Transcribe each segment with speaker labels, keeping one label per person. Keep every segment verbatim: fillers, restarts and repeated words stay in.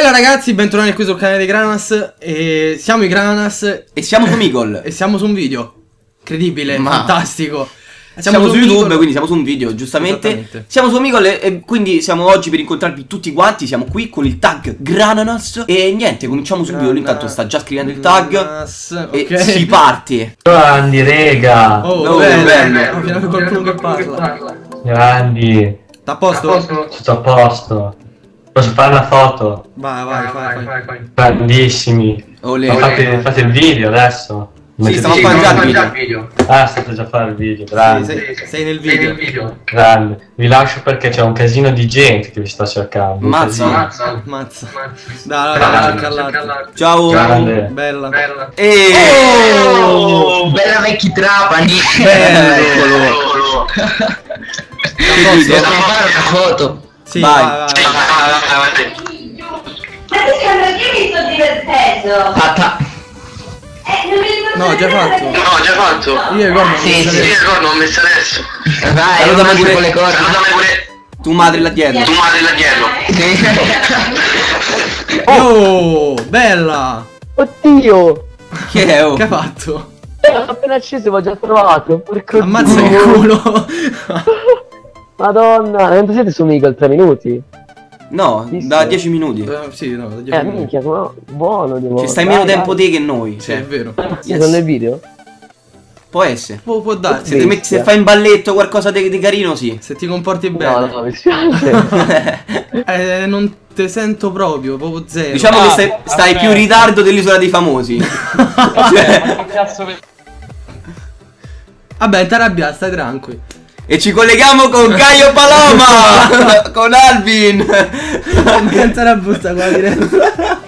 Speaker 1: Bella ragazzi, bentornati qui sul canale dei Granas. E siamo i Granas.
Speaker 2: E siamo su Migol.
Speaker 1: E siamo su un video incredibile, ma... fantastico.
Speaker 2: Siamo, siamo su YouTube, Migol. Quindi siamo su un video, giustamente. Siamo su Migol e, e quindi siamo oggi per incontrarvi tutti quanti. Siamo qui con il tag Grananas. E niente, cominciamo subito. Lui intanto sta già scrivendo il tag.
Speaker 1: Granas,
Speaker 2: e
Speaker 1: okay.
Speaker 2: si parte.
Speaker 3: Grandi, rega.
Speaker 1: Oh, oh bello, bello. bello. Qualcuno che parla.
Speaker 3: Grandi.
Speaker 1: Sta a posto?
Speaker 3: Tutto a posto. Posso fare una foto?
Speaker 1: Vai, vai, vai, vai, vai.
Speaker 3: Grandissimi.
Speaker 2: Olè.
Speaker 3: Fate, fate il video adesso.
Speaker 2: Sì, stiamo sì, facendo già il video.
Speaker 3: Ah, state già a fare il video, grande.
Speaker 1: Sì, sei, sei nel video. Sei nel video.
Speaker 3: Grande. Vi lascio perché c'è un casino di gente che vi sta cercando.
Speaker 2: Mazza.
Speaker 1: Mazza. Mazza. Dai, dai, dai,
Speaker 2: ciao.
Speaker 3: Grande.
Speaker 1: Bella.
Speaker 2: Bella. E...
Speaker 4: Oh, bella vecchi trapani.
Speaker 2: Bella, eccolo.
Speaker 4: Devo fare una foto.
Speaker 1: Sì,
Speaker 2: vai.
Speaker 1: vai, vai, vai.
Speaker 5: Perché mi sto divertendo?
Speaker 4: Fatta.
Speaker 5: Eh, non mi ricordo.
Speaker 1: No, già fatto.
Speaker 6: No, già fatto.
Speaker 1: Io ricordo.
Speaker 4: Sì, sì,
Speaker 6: Io ricordo, ho messo adesso.
Speaker 4: Vai,
Speaker 2: Salutami
Speaker 4: io
Speaker 2: pure
Speaker 4: con le corde.
Speaker 6: Salutami pure
Speaker 2: Tu madre là dietro.
Speaker 6: tu madre là dietro.
Speaker 1: Oh, bella.
Speaker 7: Oddio!
Speaker 2: Che è? Oh?
Speaker 1: Che ha fatto?
Speaker 7: L'ho appena acceso, l'ho già trovato. Porco
Speaker 1: Ammazza
Speaker 7: Dio.
Speaker 1: il culo.
Speaker 7: Madonna, quanto siete su Migol? tre minuti?
Speaker 2: No,
Speaker 7: Visto?
Speaker 2: da dieci minuti.
Speaker 1: Eh, sì, no, da dieci
Speaker 7: Eh,
Speaker 1: minuti.
Speaker 7: minchia, ma buono devo...
Speaker 2: Ci stai
Speaker 7: dai,
Speaker 2: meno
Speaker 7: dai.
Speaker 2: tempo te che noi.
Speaker 1: Sì, è vero.
Speaker 7: Sì, sono nel video?
Speaker 2: Può essere.
Speaker 1: Può, può darsi.
Speaker 2: Se, ti metti, se fai in balletto qualcosa di, di carino, sì.
Speaker 1: Se ti comporti
Speaker 7: No,
Speaker 1: bene.
Speaker 7: no, mi spiace.
Speaker 1: Eh, non te sento proprio, proprio zero.
Speaker 2: Diciamo
Speaker 3: Ah,
Speaker 2: che stai, stai
Speaker 3: vabbè.
Speaker 2: più in ritardo dell'isola dei famosi. Cioè,
Speaker 1: Vabbè, ti arrabbiare, stai tranquillo.
Speaker 2: e ci colleghiamo con Caio Paloma. Con Alvin.
Speaker 1: Senza la busta qua diretto.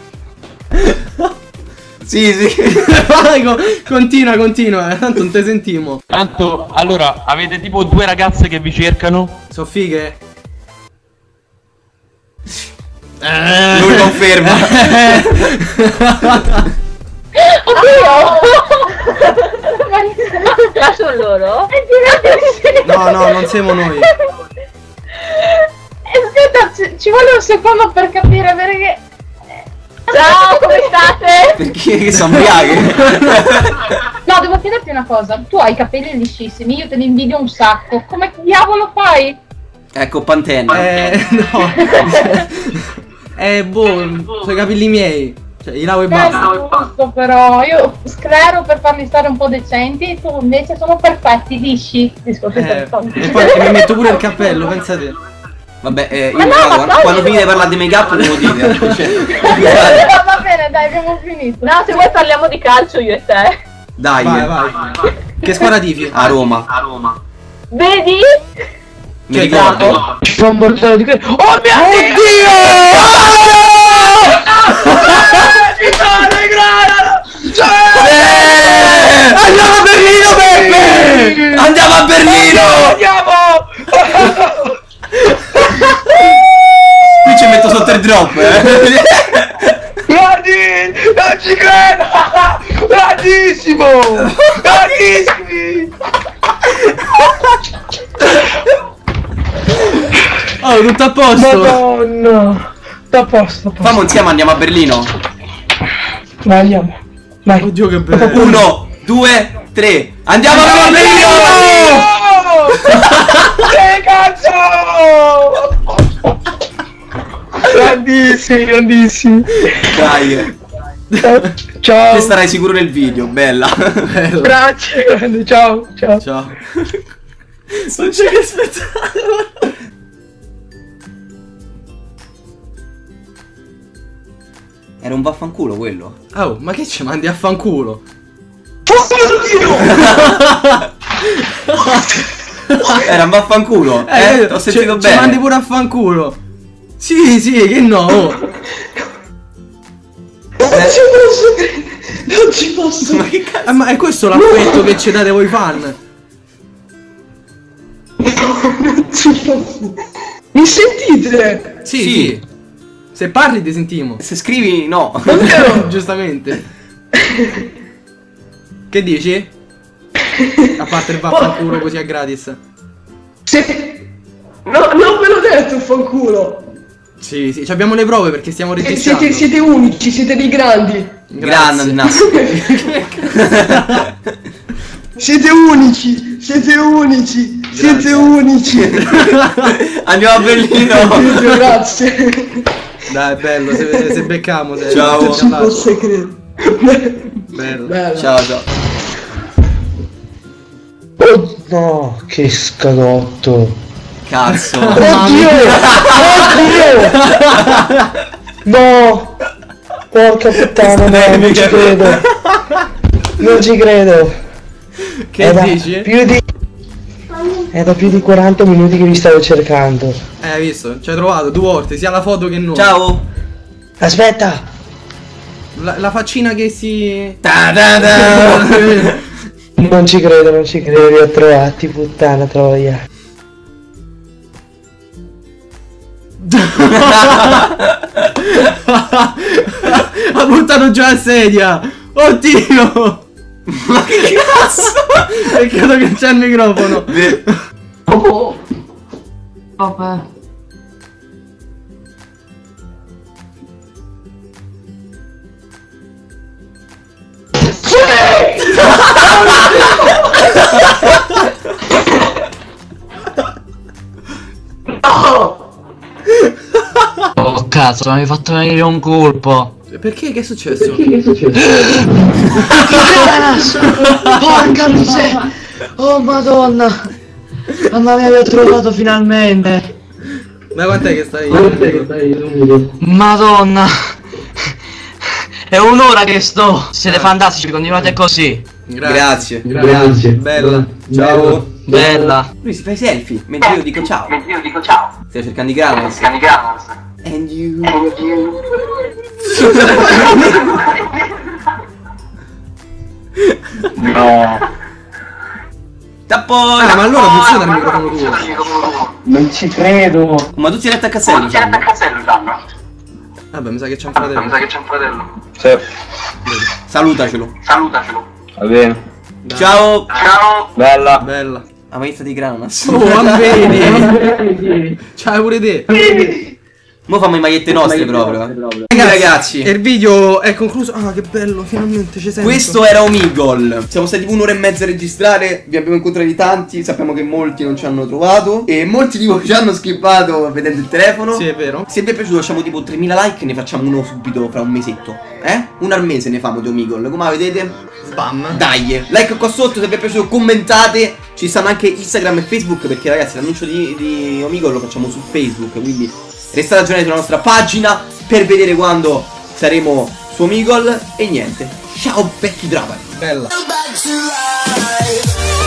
Speaker 2: Sì, sì.
Speaker 1: Vai, co- continua, continua, eh, tanto non te sentimo.
Speaker 3: Tanto, allora, avete tipo due ragazze che vi cercano?
Speaker 1: So fighe?
Speaker 2: Lui conferma.
Speaker 5: Ma sono loro?
Speaker 1: No, no, non siamo noi.
Speaker 5: Aspetta, ci, ci vuole un secondo per capire perché... Ciao, come state?
Speaker 2: Perché che sono ubriache.
Speaker 5: No, devo chiederti una cosa. Tu hai i capelli liscissimi, io te li invidio un sacco. Come diavolo fai?
Speaker 2: Ecco Pantene.
Speaker 1: Eh, no. Eh, boh, sono i capelli miei. Cioè, i lavo e
Speaker 5: Eh,
Speaker 1: basta.
Speaker 5: giusto, però io sclero per farli stare un po' decenti, tu invece sono perfetti, lisci. Discoteca
Speaker 1: Eh, e poi mi metto pure il cappello, pensate.
Speaker 2: Vabbè, eh, io
Speaker 5: Ma no,
Speaker 2: guarda,
Speaker 5: ma
Speaker 2: quando,
Speaker 5: dai,
Speaker 2: quando
Speaker 5: io-
Speaker 2: finite di parlare di make up me lo dite. Cioè,
Speaker 5: Va bene, dai, abbiamo finito. No, se vuoi parliamo di calcio io e te.
Speaker 2: dai.
Speaker 1: Vai, vai. Che squadra tifi?
Speaker 2: A Roma.
Speaker 5: Vedi?
Speaker 2: Mi ricordo.
Speaker 7: Ci fa un bordello di quello. Oh mio
Speaker 2: Eh! Andiamo a Berlino, Peppe! Andiamo a Berlino! Qui ci metto sotto il drop, eh!
Speaker 4: Guardi, non ci credo! Grandissimo! Grandissimi!
Speaker 1: Oh, tutto a posto.
Speaker 4: Madonna! Sta a posto, a posto.
Speaker 2: Famo insieme, andiamo a Berlino.
Speaker 4: Vai, andiamo. Vai.
Speaker 1: Oddio, che bello.
Speaker 2: Uno, due, tre. Andiamo a Berlino!
Speaker 4: Che cazzo! Grandissimi, grandissimi.
Speaker 2: Dai.
Speaker 4: Ciao.
Speaker 2: Te starai sicuro nel video, bella.
Speaker 1: Bello.
Speaker 4: Grazie, grande. Ciao, ciao.
Speaker 1: Ciao. Non c'è che aspettare.
Speaker 2: Era un vaffanculo quello.
Speaker 1: Oh, ma che ci mandi a fanculo?
Speaker 2: Era un vaffanculo. Eh, ho sentito
Speaker 1: ci,
Speaker 2: bene.
Speaker 1: Ci mandi pure a fanculo. Sì, sì, che no. Oh.
Speaker 4: Non ci posso credere. Non ci posso.
Speaker 2: Ma che cazzo?
Speaker 1: Eh, ma è questo l'affetto che ci date voi fan?
Speaker 4: Non ci posso. Mi sentite?
Speaker 1: Sì,
Speaker 2: Sì.
Speaker 1: sì. Se parli ti sentiamo.
Speaker 2: Se scrivi no.
Speaker 1: Giustamente. Che dici? A parte il vaffanculo così a gratis.
Speaker 4: Se... No, non ve l'ho detto, fanculo.
Speaker 1: Sì, sì, abbiamo le prove perché stiamo registrando.
Speaker 8: Siete, siete unici, siete dei grandi.
Speaker 2: Grande Nas.
Speaker 8: Siete unici, siete unici, siete unici.
Speaker 2: Andiamo a Berlino.
Speaker 8: Grazie.
Speaker 1: Dai, bello, se, se beccamo. Se
Speaker 2: Ciao.
Speaker 8: Non ci posso credere.
Speaker 1: Bello.
Speaker 8: Bello.
Speaker 2: Ciao ciao.
Speaker 8: Oh no, che scadotto.
Speaker 2: Cazzo.
Speaker 8: Oddio! Oddio! No! Porca puttana, no, non ci credo. Non ci credo.
Speaker 1: Che
Speaker 8: È da
Speaker 1: dici?
Speaker 8: più di... È da più di quaranta minuti che vi stavo cercando.
Speaker 1: Eh, hai visto? Ci hai trovato due volte, sia la foto che noi.
Speaker 2: Ciao.
Speaker 8: Aspetta!
Speaker 1: La, la faccina che si...
Speaker 2: Ta ta ta.
Speaker 8: Non ci credo, non ci credo, li ho trovati, puttana troia.
Speaker 1: Ha buttato giù la sedia. Oddio.
Speaker 2: Ma che cazzo?
Speaker 1: Peccato che c'è il microfono.
Speaker 8: Oh. Vabbè.
Speaker 9: Oh cazzo, mi hai fatto venire un colpo.
Speaker 1: Perché? Che è successo?
Speaker 8: Che è successo? Porca miseria! Oh madonna! Mamma mia, vi ho trovato finalmente!
Speaker 1: Ma quant'è che stai?
Speaker 9: Madonna. È un'ora che sto. Siete fantastici, continuate così.
Speaker 2: Grazie.
Speaker 8: Grazie.
Speaker 1: Bella.
Speaker 2: Ciao.
Speaker 9: Bella.
Speaker 2: Lui si fa i selfie mentre io dico ciao.
Speaker 3: Mentre io dico ciao.
Speaker 2: Stai cercando i Granos.
Speaker 3: Scani Granos.
Speaker 2: And you.
Speaker 3: No.
Speaker 2: Tappone.
Speaker 1: Ah, ma allora funziona il microfono tuo.
Speaker 8: Non ci credo!
Speaker 2: Ma tu sei letto a Castello,
Speaker 3: C'è
Speaker 2: Gianni?
Speaker 3: a castello Gianno.
Speaker 1: Vabbè, mi sa che c'è un
Speaker 3: Mi sa
Speaker 1: fratello.
Speaker 3: che c'è un fratello.
Speaker 4: Sì,
Speaker 2: Salutacelo.
Speaker 3: Salutacelo.
Speaker 4: va bene.
Speaker 2: Ciao.
Speaker 3: Ciao.
Speaker 4: Bella.
Speaker 1: Bella.
Speaker 2: La maestra di Granas.
Speaker 1: Oh, ambeni. Ciao pure te.
Speaker 2: Mo fammo le magliette nostre proprio. eh.
Speaker 1: Ragazzi,
Speaker 2: Ragazzi,
Speaker 1: e il video è concluso. Ah, che bello, finalmente ci sento.
Speaker 2: questo era Omegle. Siamo stati un'ora e mezza a registrare. Vi abbiamo incontrati tanti. Sappiamo che molti non ci hanno trovato. E molti di voi ci hanno skippato vedendo il telefono.
Speaker 1: Sì, è vero.
Speaker 2: Se vi è piaciuto lasciamo tipo tremila like e ne facciamo uno subito fra un mesetto. Eh? Un al mese ne famo di Omegle. Come la vedete?
Speaker 1: Spam.
Speaker 2: Dai, like qua sotto, se vi è piaciuto commentate. Ci stanno anche Instagram e Facebook, perché ragazzi l'annuncio di, di Omegle lo facciamo su Facebook. Quindi restate aggiornati sulla nostra pagina per vedere quando saremo su Omegle. E niente, ciao vecchi Draven.
Speaker 1: Bella.
Speaker 10: Back to life.